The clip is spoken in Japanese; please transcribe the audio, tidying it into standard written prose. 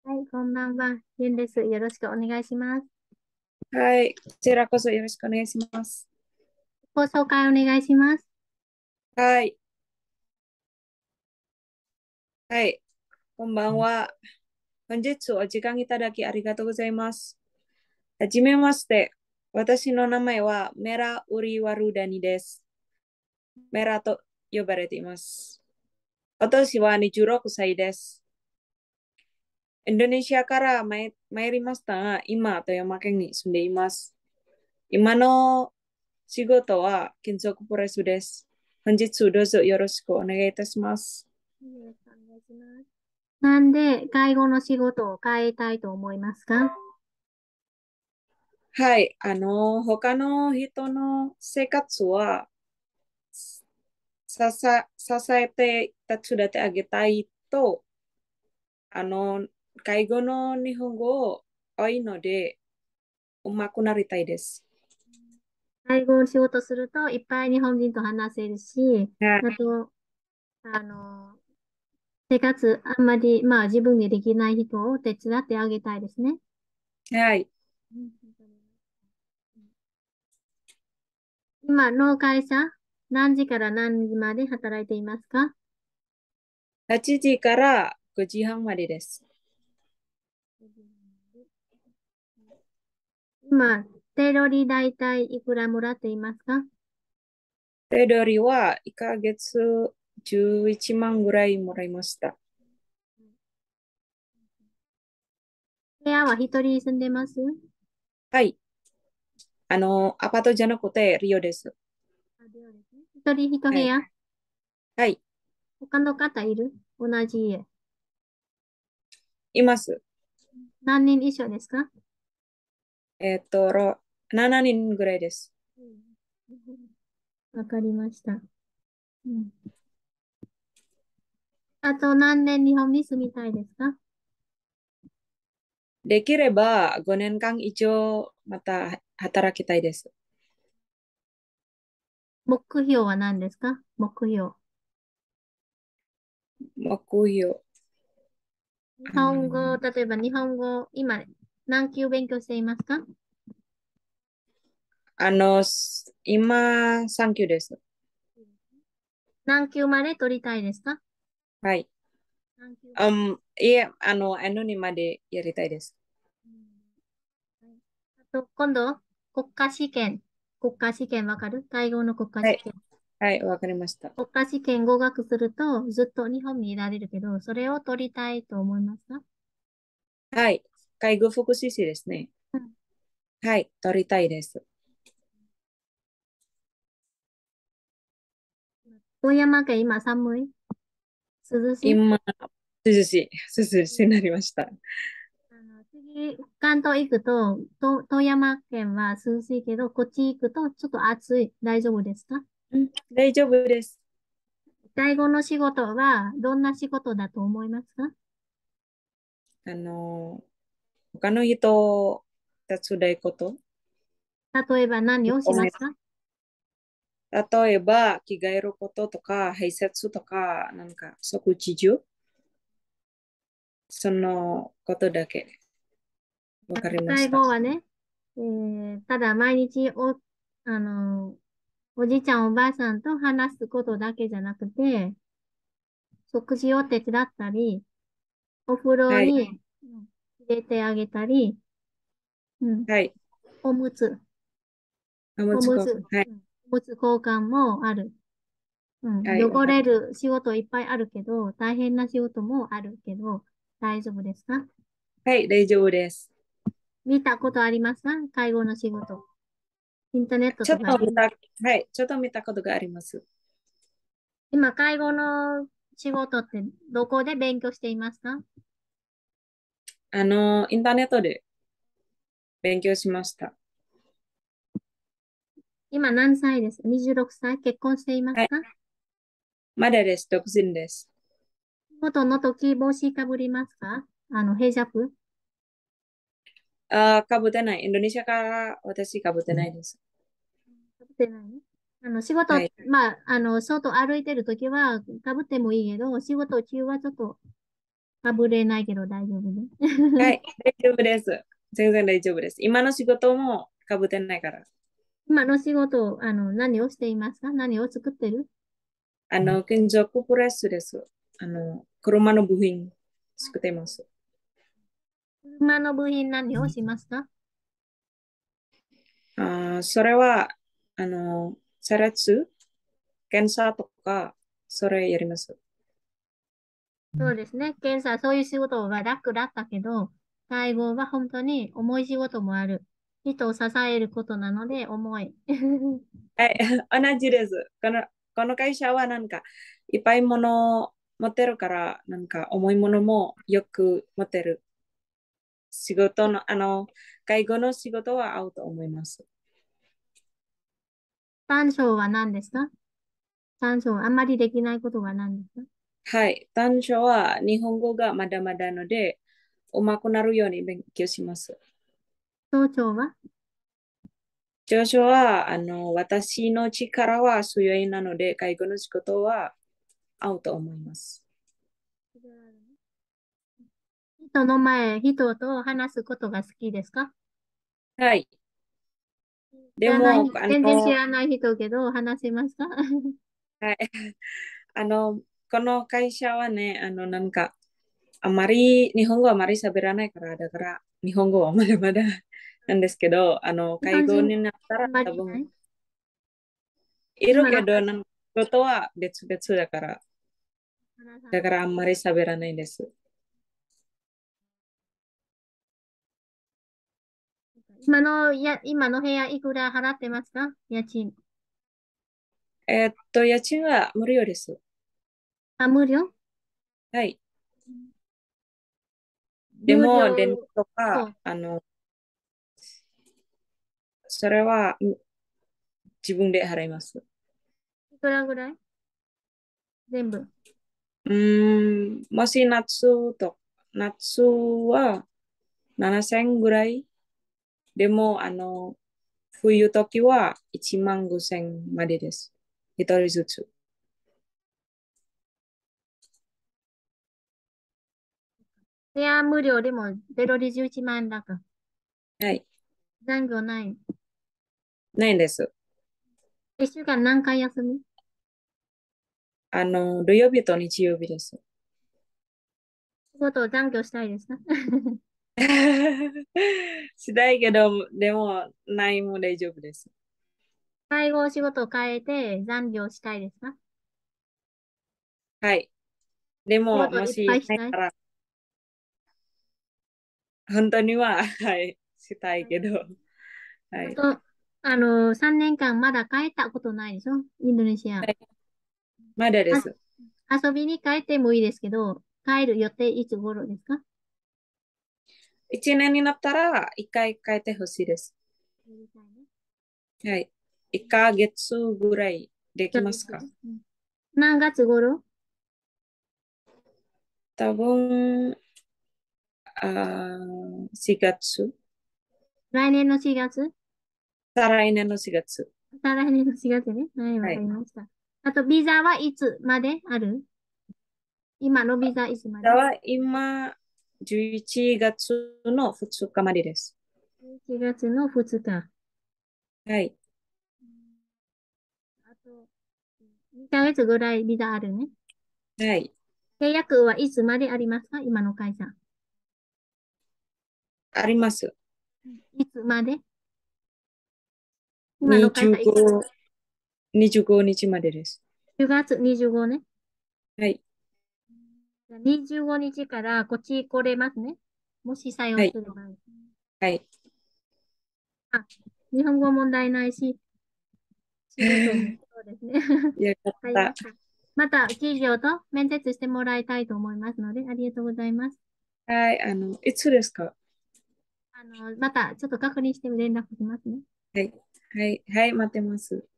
はい、こんばんは。ゆんです。よろしくお願いします。 はい。こちらこそよろしくお願いします。 放送会お願いします。 はい。はい。こんばんは。本日お時間いただきありがとうございます。はじめまして。私の名前はメラ・ウリワルダニです。メラと呼ばれています。私は26歳です。インドネシアから参りましたが、今、富山県に住んでいます。今の仕事は金属プレスです。本日どうぞよろしくお願いいたします。 よろしくお願いします。なんで、介護の仕事を変えたいと思いますか？ はい。他の人の生活は支えて手伝ってあげたいと、あの、介護の日本語多いので、うまくなりたいです。 介護の仕事すると、いっぱい日本人と話せるし、 はあと、あの、生活あんまり、自分でできない人を手伝ってあげたいですね。 い。はい。 うん。今の会社、何時から何時まで働いていますか？ 8時から5時半までです。 今、手取り大体いくらもらっていますか？ 手取りは1ヶ月11万ぐらいもらいました。 部屋は一人住んでます？ はい。アパートじゃなくてリオです。 あ、寮ですね。一人一部はい。 屋？ はい。 他の方いる？同じ家。 います。 何人一緒ですか？ 7人ぐらいです。 うん。わかりました。うん。あと何年日本に住みたいですか？ できれば5年間以上また働きたいです。 目標は何ですか？目標。 目標。 日あ本語、 の、 例えば日本語、今何級勉強していますか？ 今、サンキューです。 何級まで取りたいですか？ はい。 何級まで。 いえ、にまでやりたいです。 うん。はい。あと、今度、国家試験。国家試験わかる？タイ語の国家はい。 試験。 はい、わかりました。 国家試験合格するとずっと日本にいられるけど、それを取りたいと思いますか？ はい。介護福祉士ですね。 うん。 はい、取りたいです。 富山県今寒い？涼しい？ 今、涼しになりました。 次、関東行くと、富山県は涼しいけど、こっち行くとちょっと暑い。大丈夫ですか？ うん、大丈夫です。 第五の仕事はどんな仕事だと思いますか？ あの、他の人手伝いこと。 例えば何をしますか？ 例えば、着替えることとか、排泄とか、なんか、食事中、そのことだけわかりまし介た。 護はね、ただ毎日あの、おじいちゃんおばあさんと話すことだけじゃなくて、食事を手伝ったり、お風呂はい。 に入れてあげたり、うん、 はい。 おむつ、 おむつ交換。 おむつ、 はい。 うん、おむつ交換もある。うん、 はい。 汚れる仕事いっぱいあるけど、大変な仕事もあるけど、大丈夫ですか？ はい、大丈夫です。 見たことありますか？介護の仕事。インターネットちょとかで。 っと見た、はい。ちょっと見たことがあります。 今、介護の仕事ってどこで勉強していますか？ インターネットで勉強しました。 今何歳ですか？ 26 歳？結婚していますはい。 か？ まだです。独身です。 元の時帽子かぶりますか？ヘジャブ？ かぶってない。インドネシアから私かぶってないです。 かぶってないね。仕事、 はい。 外歩いてる時はかぶってもいいけど、仕事中はちょっとかぶれないけど大丈夫で。 はい、大丈夫です。全然大丈夫です。今の仕事もかぶってないから。 今の仕事、何をしていますか？何を作ってる？ 金属プレスです。車の部品作っています。 車の部品何をしますか？ それは、車列、検査とか、それやります。 そうですね。検査、そういう仕事は楽だったけど、介護は本当に重い仕事もある。人を支えることなので重い。 はい、同じです。この会社はなんか、いっぱいもの持ってるから、なんか重いものもよく持ってる。仕事の、介護の仕事は合うと思います。 短所は何ですか？短所、あんまりできないことは何ですか？ はい。短所は日本語がまだまだので、うまくなるように勉強します。 長所は？ 長所は、私の力は強いなので、介護の仕事は合うと思います。 人の前、人と話すことが好きですか？ はい。 知らない、 でも、 全然知らない人けど話せますか？ はい。あの、この会社はね、なんか、あまり、日本語はあまり喋らないから、だから、日本語はまだまだなんですけど、 日介本人護になったあんら多分、 まりいない？ いる今のけど、なんか、仕事は別々だから、 花さん、 だからあんまり喋らないです。 今の部屋いくら払ってますか？家賃。 家賃は無料です。 あ、無料？ はい。で無も、電気料、 とか、 そう。 それは自分で払います。 いくらぐらい？全部。 もし夏は7000ぐらい。でも、冬時は1万5000までです。一人ずつ。 部屋無料でもゼロで11万だか。 はい。 残業ない。 ないです。 一週間何回休み？ 土曜日と日曜日です。 仕事を残業したいですか？ したいけど、でも、ないも大丈夫です。 介護仕事を変えて残業したいですか？ はい。でも、 仕事いっぱもしいしたい。 ないから、本当には、はい、したいけど、はい。 あと、3年間まだ帰ったことないでしょ？インドネシア。 はい、まだであ、 す。 遊びに帰ってもいいですけど、帰る予定いつ頃ですか？ 1年になったら、1回帰ってほしいです。はい。1ヶ月ぐらいできますか？ 何月頃？ 多分、4月。 来年の4月？ 再来年の4月。 再来年の4月ね。はい、わはい。 かりました。あと、ビザはいつまである？今のビザいつまで？ は今、11月の2日までです。 11 月の2日。 はい。 あと、2ヶ月ぐらいビザあるね。 はい。 契約はいつまでありますか？今の会社。 あります。 いつまで？今の会社いつ？ 25、25日までです。 10月25ね。 はい。 じゃあ25日からこっち来れますね。もし採はい。 用する場合。 はい。 あ、日本語問題ないし、仕事もそうですね。 よかっわかりまた。 した。また、企業と面接してもらいたいと思いますので、ありがとうございます。 はい。いつですか？ また、ちょっと確認して連絡しますね。 はい。はい。はい。待ってます。